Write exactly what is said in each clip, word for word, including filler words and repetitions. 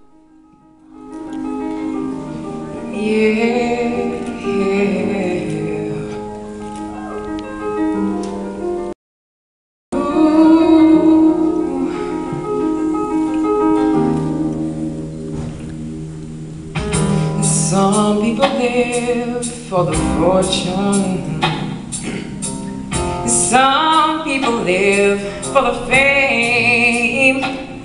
Yeah, yeah. Ooh. Some people live for the fortune. Some people live for the fame.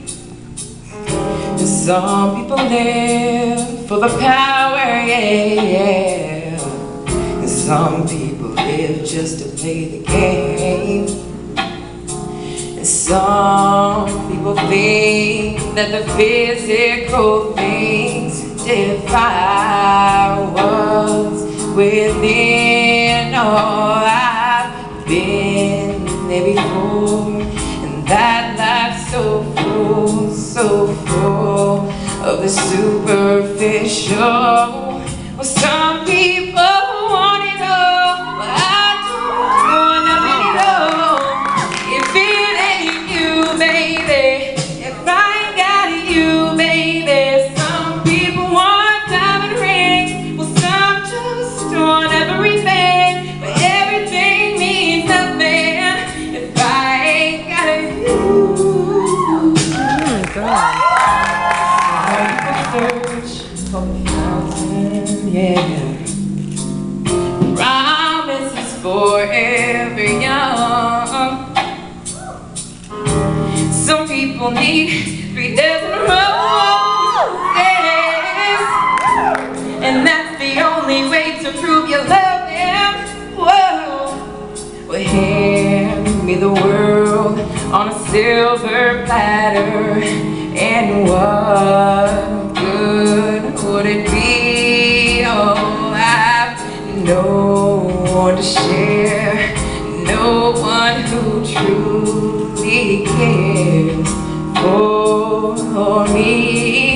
Some people live for the power, yeah, yeah. And some people live just to play the game. And some people think that the physical things defy what's within. Oh, I've been there before, and that life's so full, so full of the superficial. Well, some people want it all, but I don't wanna be it all. If it ain't you, baby, if I ain't got you, baby. Some people want diamond rings, well, some just want everything, but everything means nothing if I ain't got you. Oh my God. Search for the fountain, yeah. Promises forever young. Some people need three dozen roses, and that's the only way to prove you love them. Whoa. Well, hand me the world on a silver platter, and what good would it be? Oh, I've no one to share, no one who truly cares for me.